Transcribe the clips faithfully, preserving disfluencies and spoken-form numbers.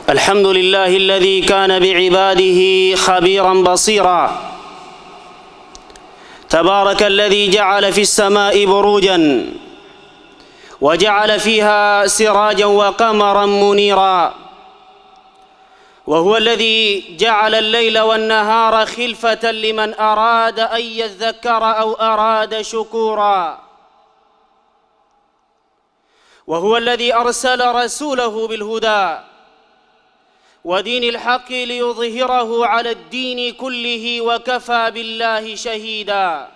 الحمد لله الذي كان بعباده خبيرا بصيرا. تبارك الذي جعل في السماء بروجا وجعل فيها سراجا وقمرا منيرا، وهو الذي جعل الليل والنهار خلفة لمن أراد أن يذكر أو أراد شكورا، وهو الذي أرسل رسوله بالهدى ودين الحق ليظهره على الدين كله وكفى بالله شهيدا.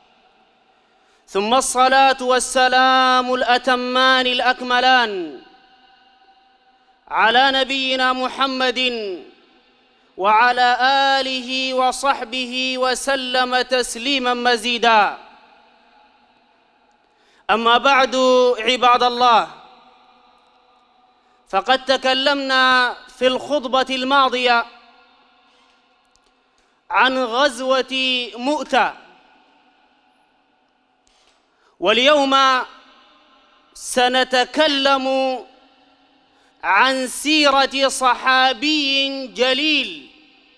ثم الصلاة والسلام الأتمان الأكملان على نبينا محمد وعلى آله وصحبه وسلم تسليما مزيدا. أما بعد، عباد الله، فقد تكلمنا في الخطبة الماضية عن غزوة مؤتة، واليوم سنتكلم عن سيرة صحابي جليل،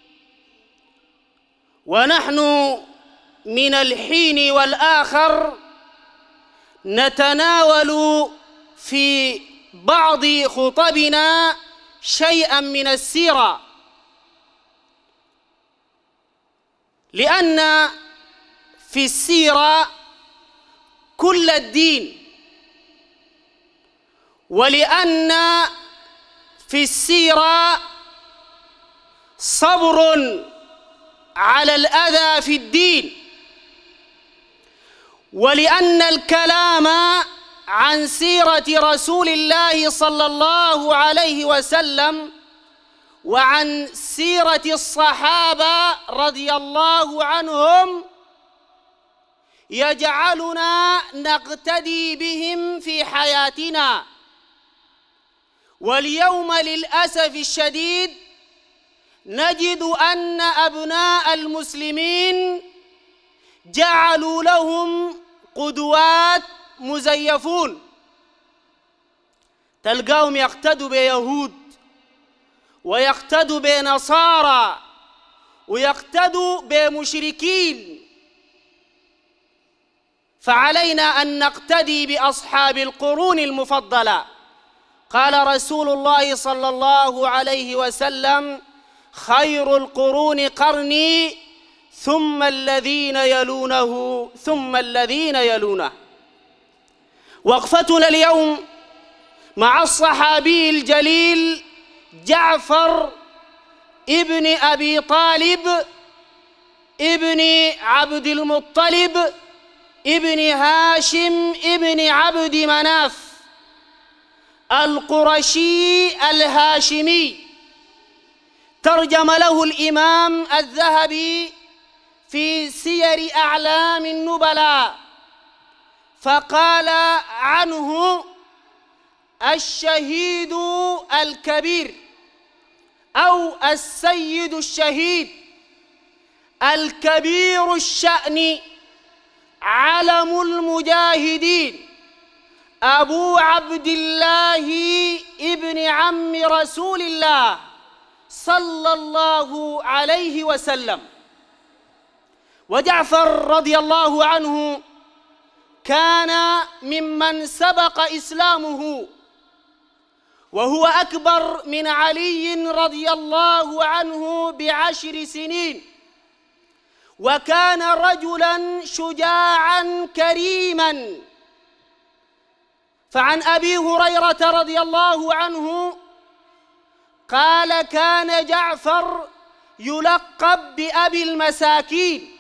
ونحن من الحين والآخر نتناول في بعض خطبنا شيئا من السيرة، لأن في السيرة كل الدين، ولأن في السيرة صبر على الأذى في الدين، ولأن الكلام عن سيرة رسول الله صلى الله عليه وسلم وعن سيرة الصحابة رضي الله عنهم يجعلنا نقتدي بهم في حياتنا. واليوم للأسف الشديد نجد أن أبناء المسلمين جعلوا لهم قدوات مزيفون، تلقاهم يقتدوا بيهود ويقتدوا بنصارى ويقتدوا بمشركين، فعلينا أن نقتدي بأصحاب القرون المفضلة. قال رسول الله صلى الله عليه وسلم: خير القرون قرني ثم الذين يلونه ثم الذين يلونه. وقفتنا اليوم مع الصحابي الجليل جعفر ابن أبي طالب ابن عبد المطلب ابن هاشم ابن عبد مناف القرشي الهاشمي. ترجم له الإمام الذهبي في سير أعلام النبلاء فقال عنه: الشهيد الكبير أو السيد الشهيد الكبير الشأن علم المجاهدين أبو عبد الله ابن عم رسول الله صلى الله عليه وسلم. وجعفر رضي الله عنه كان ممن سبق إسلامه، وهو أكبر من علي رضي الله عنه بعشر سنين، وكان رجلا شجاعا كريما. فعن أبي هريرة رضي الله عنه قال: كان جعفر يلقب بأبي المساكين،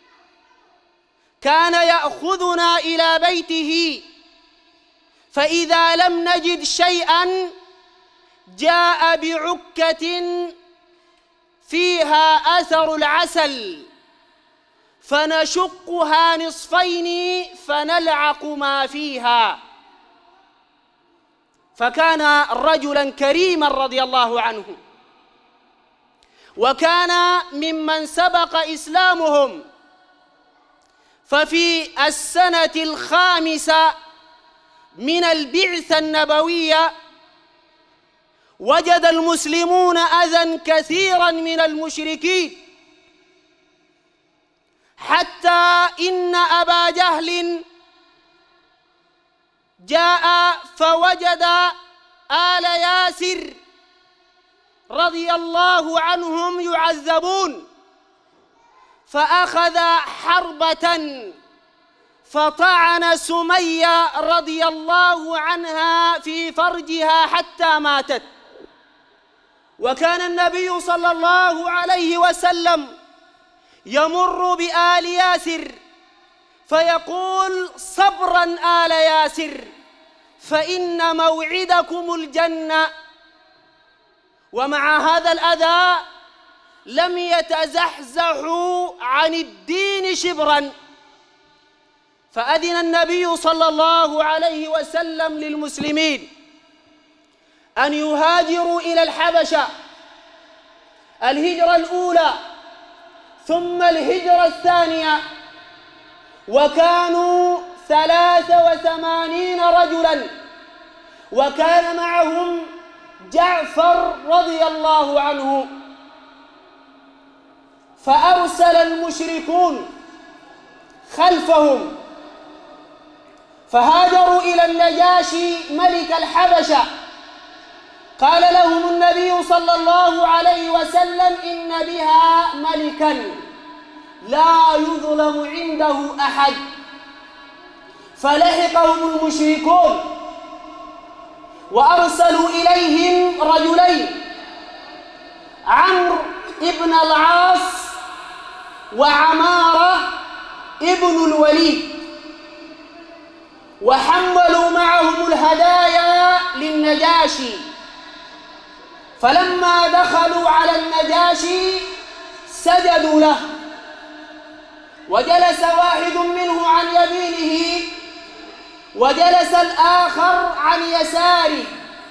كان يأخذنا إلى بيته فإذا لم نجد شيئا جاء بعكة فيها أثر العسل فنشقها نصفين فنلعق ما فيها. فكان رجلا كريما رضي الله عنه، وكان ممن سبق إسلامهم. ففي السنة الخامسة من البعثة النبوية وجد المسلمون أذى كثيرا من المشركين، حتى إن أبا جهل جاء فوجد آل ياسر رضي الله عنهم يعذبون، فأخذ حربة فطعن سمية رضي الله عنها في فرجها حتى ماتت. وكان النبي صلى الله عليه وسلم يمر بآل ياسر فيقول: صبرا آل ياسر فإن موعدكم الجنة. ومع هذا الأذى لم يتزحزحوا عن الدين شبرا، فأذن النبي صلى الله عليه وسلم للمسلمين أن يهاجروا إلى الحبشة الهجرة الأولى ثم الهجرة الثانية، وكانوا ثلاث وثمانين رجلا، وكان معهم جعفر رضي الله عنه. فأرسل المشركون خلفهم فهاجروا إلى النجاشي ملك الحبشة. قال لهم النبي صلى الله عليه وسلم: إن بها ملكا لا يظلم عنده أحد. فلحقهم المشركون وأرسلوا إليهم رجلين: عمرو ابن العاص وعمارة ابن الوليد، وحملوا معهم الهدايا للنجاشي. فلما دخلوا على النجاشي سجدوا له، وجلس واحد منه عن يمينه وجلس الآخر عن يساره،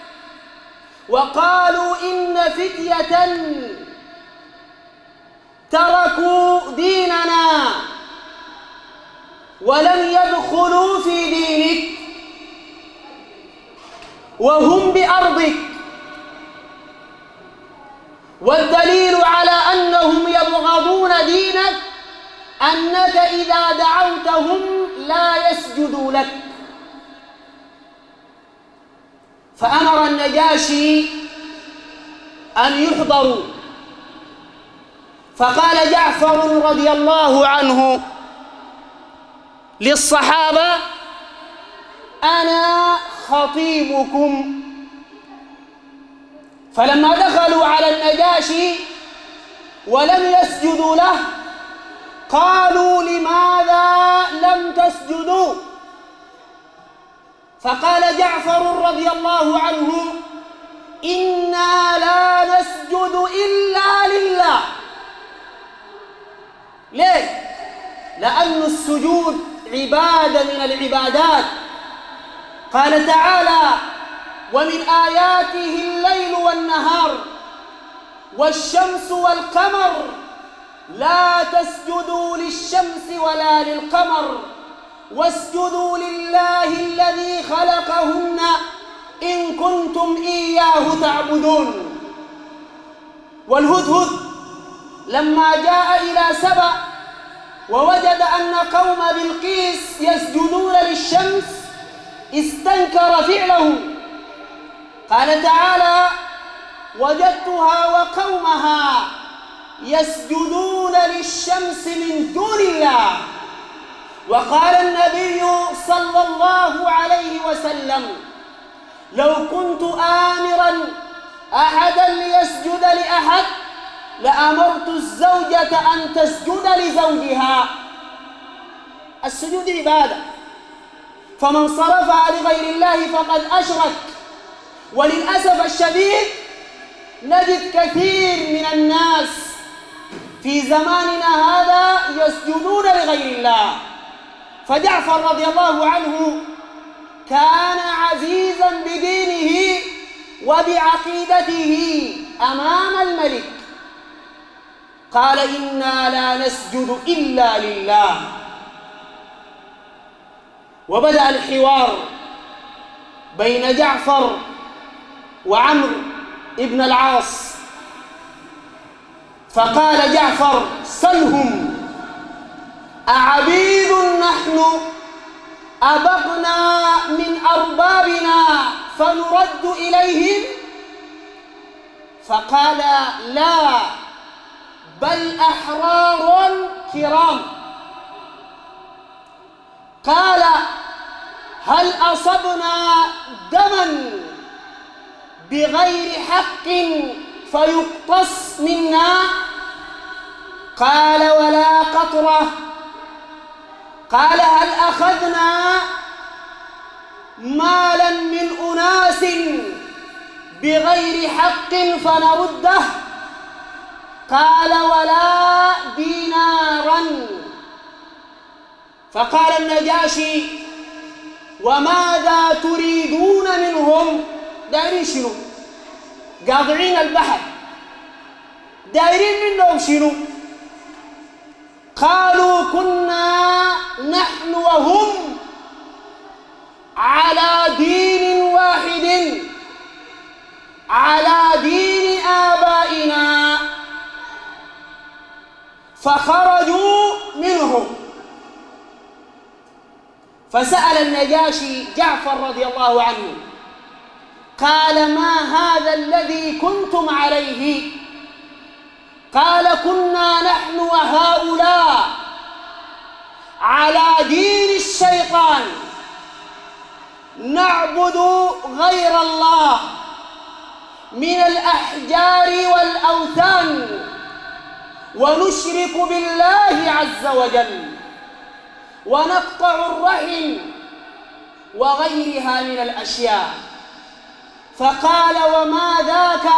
وقالوا: إن فتية تركوا ديننا ولم يدخلوا في دينك وهم بأرضك، والدليل على أنهم يبغضون دينك أنك إذا دعوتهم لا يسجدوا لك. فأمر النجاشي أن يحضروا، فقال جعفر رضي الله عنه للصحابة: أنا خطيبكم. فلما دخلوا على النجاشي ولم يسجدوا له قالوا: لماذا لم تسجدوا؟ فقال جعفر رضي الله عنه: إنا لا نسجد إلا لله. ليه؟ لأن السجود عبادة من العبادات. قال تعالى: ومن آياته الليل والنهار والشمس والقمر لا تسجدوا للشمس ولا للقمر واسجدوا لله الذي خلقهن إن كنتم إياه تعبدون. والهدهد لما جاء إلى سبأ ووجد أن قوم بلقيس يسجدون للشمس استنكر فعله. قال تعالى: وجدتها وقومها يسجدون للشمس من دون الله. وقال النبي صلى الله عليه وسلم: لو كنت آمرا أحدا ليسجد لأحد لأمرت الزوجة أن تسجد لزوجها. السجود عبادة، فمن صرفها لغير الله فقد أشرك. وللأسف الشديد نجد كثير من الناس في زماننا هذا يسجدون لغير الله. فجعفر رضي الله عنه كان عزيزا بدينه وبعقيدته أمام الملك. قال: إنا لا نسجد إلا لله. وبدأ الحوار بين جعفر وعمرو ابن العاص، فقال جعفر: سلهم أعبيد نحن أبقنا من أربابنا فنرد إليهم؟ فقال: لا، بل أحرار كرام. قال: هل أصبنا دما بغير حق فيقتص منا؟ قال: ولا قطرة. قال: هل أخذنا مالا من أناس بغير حق فنرده؟ قال: ولا دينارا. فقال النجاشي: وماذا تريدون منهم؟ دايرين شنو؟ قاطعين البحر، دايرين منهم شنو؟ قالوا: كنا نحن وهم على دين واحد، على دين آبائنا، فخرجوا منهم. فسأل النجاشي جعفر رضي الله عنه، قال: ما هذا الذي كنتم عليه؟ قال: كنا نحن وهؤلاء على دين الشيطان، نعبد غير الله من الأحجار والأوثان، ونشرك بالله عز وجل، ونقطع الرحم وغيرها من الأشياء. فقال: وما ذاك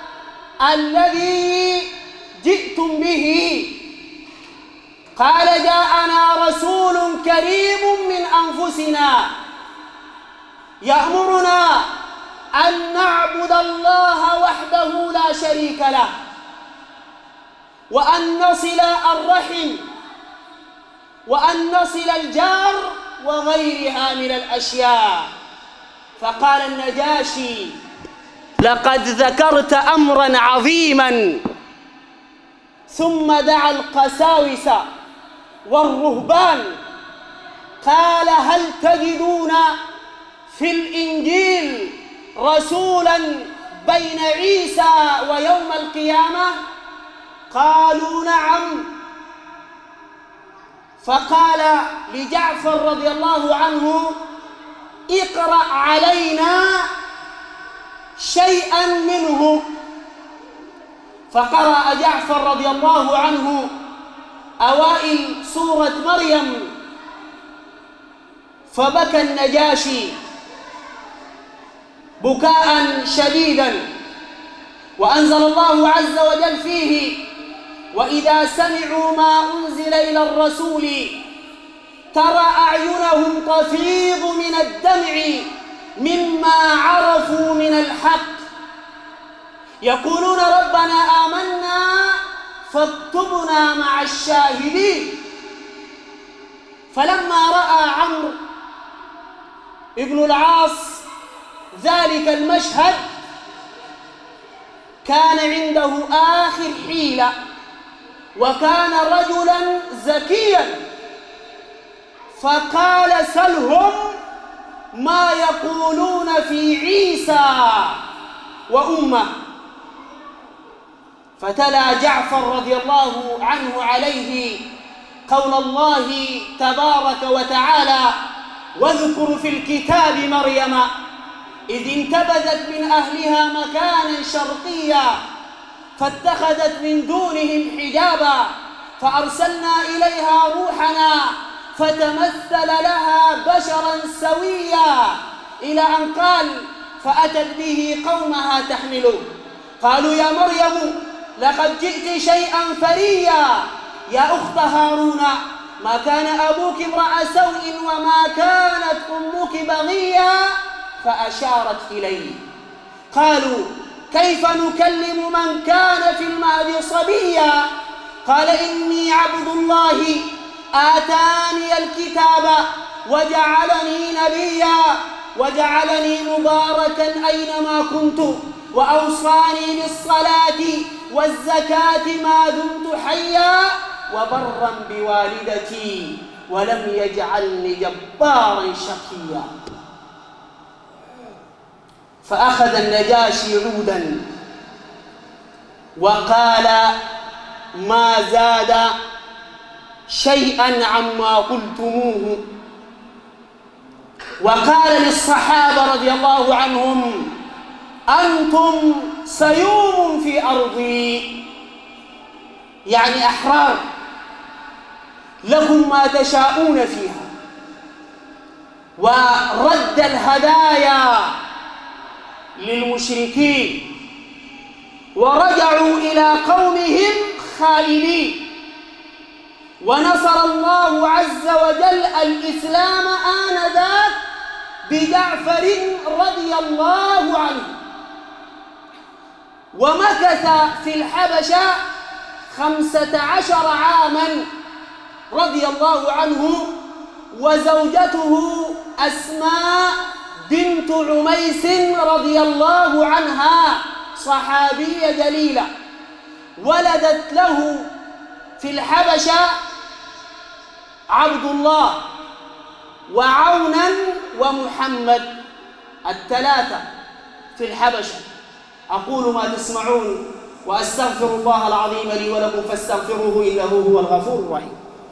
الذي جئتم به؟ قال: جاءنا رسول كريم من أنفسنا يأمرنا أن نعبد الله وحده لا شريك له، وأن نصل الرحم، وأن نصل الجار وغيرها من الأشياء. فقال النجاشي: لقد ذكرت أمرا عظيما. ثم دعا القساوسة والرهبان، قال: هل تجدون في الإنجيل رسولا بين عيسى ويوم القيامة؟ قالوا: نعم. فقال لجعفر رضي الله عنه: اقرأ علينا شيئا منه. فقرأ جعفر رضي الله عنه أوائل سورة مريم، فبكى النجاشي بكاء شديدا، وأنزل الله عز وجل فيه: وإذا سمعوا ما أنزل إلى الرسول ترى أعينهم تفيض من الدمع مما عرفوا من الحق، يقولون ربنا آمنا فاكتبنا مع الشاهدين. فلما رأى عمرو ابن العاص ذلك المشهد كان عنده آخر حيلة، وكان رجلا ذكيا، فقال: سلهم ما يقولون في عيسى وأمه. فتلا جعفر رضي الله عنه عليه قول الله تبارك وتعالى: واذكر في الكتاب مريم إذ انتبذت من أهلها مكانا شرقيا فاتخذت من دونهم حجابا فأرسلنا إليها روحنا فتمثل لها بشرا سويا، إلى أن قال: فأتت به قومها تحمله قالوا: يا مريم لقد جئت شيئا فريا، يا أخت هارون ما كان أبوك امرأ سوء وما كانت أمك بغيا، فأشارت إليه. قالوا: كيف نكلم من كان في المهد صبيا؟ قال: إني عبد الله آتاني الكتاب وجعلني نبيا وجعلني مباركا أينما كنت وأوصاني بالصلاة والزكاة ما دمت حيا وبرا بوالدتي ولم يجعلني جبارا شقيا. فأخذ النجاشي عودا وقال ما زاد شيئا عما قلتموه، وقال للصحابة رضي الله عنهم أنتم سيوم في أرضي، يعني أحرار لكم ما تشاءون فيها. ورد الهدايا للمشركين ورجعوا إلى قومهم خائبين، ونصر الله عز وجل الإسلام آنذاك بجعفر رضي الله عنه. ومكث في الحبشة خمسة عشر عاما رضي الله عنه، وزوجته أسماء بنت عميس رضي الله عنها صحابية جليلة، ولدت له في الحبشة عبد الله وعونا ومحمد، الثلاثة في الحبشة. أقول ما تسمعون وأستغفر الله العظيم لي ولكم فاستغفروه إنه هو الغفور الرحيم.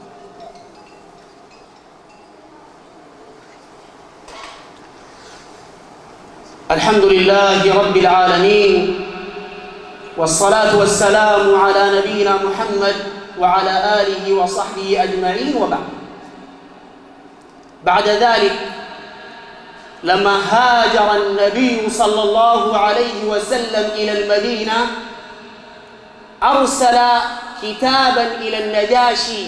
الحمد لله رب العالمين، والصلاة والسلام على نبينا محمد وعلى آله وصحبه أجمعين، وبعد. بعد ذلك لما هاجر النبي صلى الله عليه وسلم إلى المدينة أرسل كتابا إلى النجاشي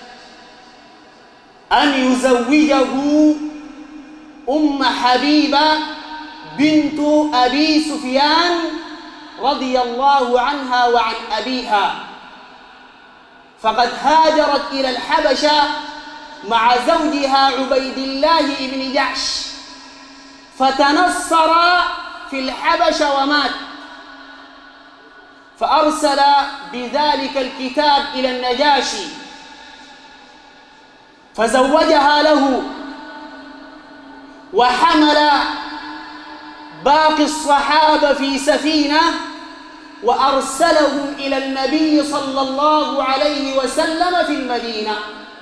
أن يزوجه أم حبيبة بنت أبي سفيان رضي الله عنها وعن أبيها، فقد هاجرت إلى الحبشة مع زوجها عبيد الله بن جحش، فتنصر في الحبشة ومات، فأرسل بذلك الكتاب إلى النجاشي فزوجها له، وحمل باقي الصحابة في سفينة وأرسلهم إلى النبي صلى الله عليه وسلم في المدينة.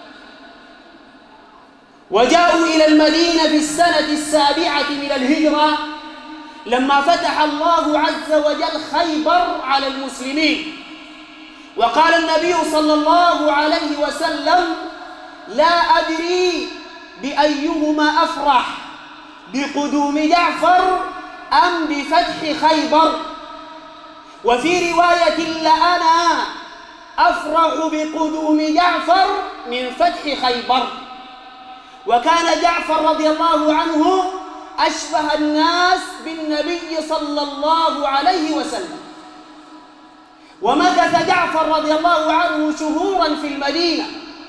وجاءوا إلى المدينة في السنة السابعة من الهجرة لما فتح الله عز وجل خيبر على المسلمين. وقال النبي صلى الله عليه وسلم لا أدري بأيهما أفرح، بقدوم جعفر أم بفتح خيبر. وفي رواية لأنا أفرح بقدوم جعفر من فتح خيبر. وكان جعفر رضي الله عنه أشبه الناس بالنبي صلى الله عليه وسلم. ومكث جعفر رضي الله عنه شهورا في المدينة،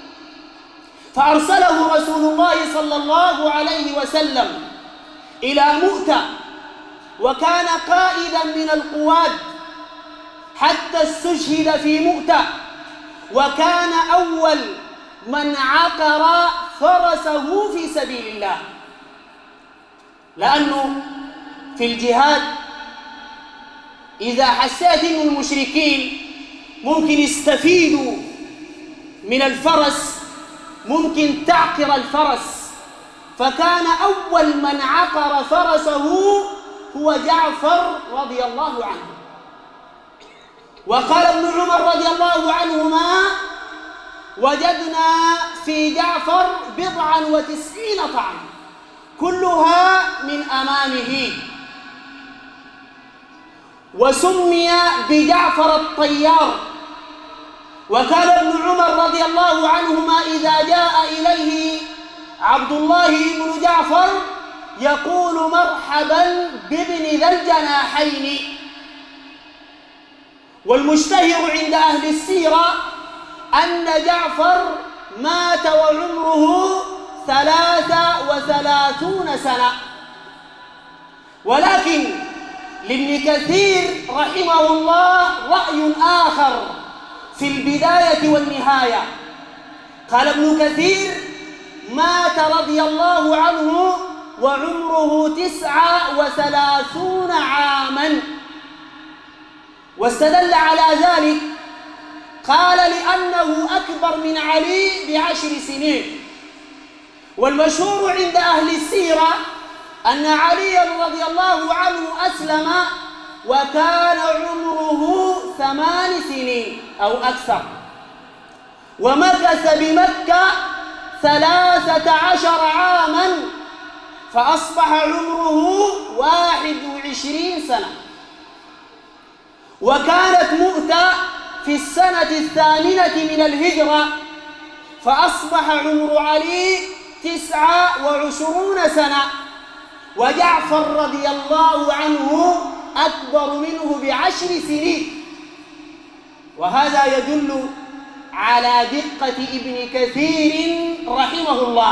فأرسله رسول الله صلى الله عليه وسلم إلى مؤتة، وكان قائدا من القواد حتى استشهد في مؤتة، وكان أول من عقر فرسه في سبيل الله، لأنه في الجهاد إذا حسيت أن المشركين ممكن يستفيدوا من الفرس ممكن تعقر الفرس، فكان أول من عقر فرسه هو جعفر رضي الله عنه. وقال ابن عمر رضي الله عنهما وجدنا في جعفر بضعا وتسعين طعنا كلها من أمامه، وسمي بجعفر الطيار. وكان ابن عمر رضي الله عنهما إذا جاء إليه عبد الله بن جعفر يقول مرحبا بابن ذا الجناحين. والمشتهر عند أهل السيرة أن جعفر مات وعمره ثلاث وثلاثون سنة، ولكن لابن كثير رحمه الله رأي آخر في البداية والنهاية. قال ابن كثير: مات رضي الله عنه وعمره تسعة وثلاثون عاما، واستدل على ذلك قال: لأنه أكبر من علي بعشر سنين. والمشهور عند أهل السيرة أن عليا رضي الله عنه أسلم وكان عمره ثمان سنين أو أكثر، ومكث بمكة ثلاثة عشر عاما، فأصبح عمره واحد وعشرين سنة. وكانت مؤتة في السنة الثامنة من الهجرة، فأصبح عمر علي تسعة وعشرون سنة. وجعفر رضي الله عنه أكبر منه بعشر سنين. وهذا يدل على دقة ابن كثير رحمه الله.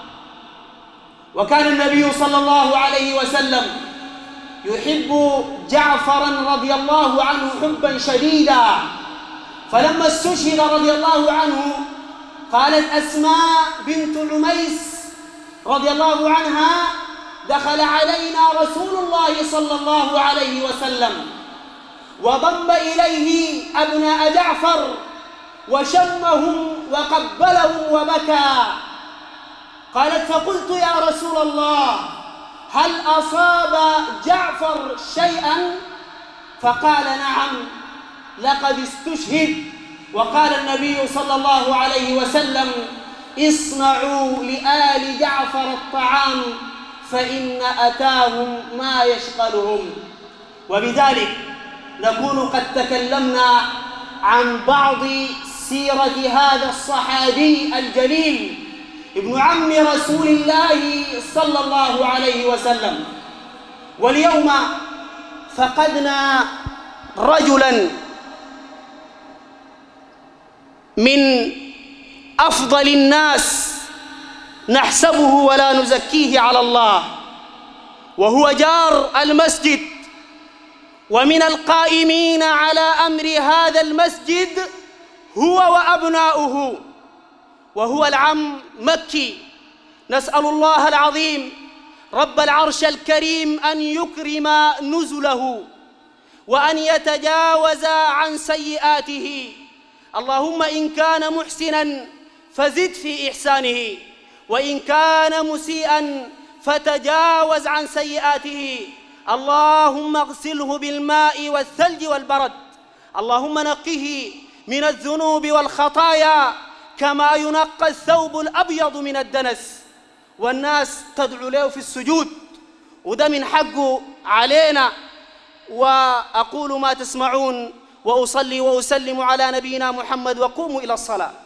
وكان النبي صلى الله عليه وسلم يحب جعفرا رضي الله عنه حبا شديدا، فلما استشهد رضي الله عنه قالت أسماء بنت عميس رضي الله عنها: دخل علينا رسول الله صلى الله عليه وسلم وضم إليه أبناء جعفر وشمهم وقبلهم وبكى. قالت: فقلت يا رسول الله هل أصاب جعفر شيئا؟ فقال: نعم، لقد استشهد. وقال النبي صلى الله عليه وسلم: اصنعوا لآل جعفر الطعام فإن أتاهم ما يشغلهم. وبذلك نكون قد تكلمنا عن بعض سيرة هذا الصحابي الجليل ابن عم رسول الله صلى الله عليه وسلم. واليوم فقدنا رجلا من أفضل الناس نحسبه ولا نزكيه على الله، وهو جار المسجد ومن القائمين على أمر هذا المسجد هو وأبناؤه، وهو العم مكي. نسأل الله العظيم رب العرش الكريم أن يكرم نزله وأن يتجاوز عن سيئاته. اللهم إن كان محسنا فزد في إحسانه، وإن كان مسيئا فتجاوز عن سيئاته. اللهم اغسله بالماء والثلج والبرد، اللهم نقه من الذنوب والخطايا كما ينقى الثوب الأبيض من الدنس. والناس تدعو له في السجود، وده من حقه علينا. وأقول ما تسمعون وأصلي وأسلم على نبينا محمد، وقوموا إلى الصلاة.